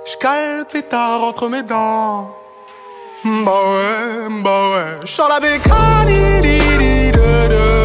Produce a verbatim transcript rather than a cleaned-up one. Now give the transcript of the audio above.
J'cale le pétard entre mes dents. Bah ouais, bah ouais. J'sors la bécane, di di di de de.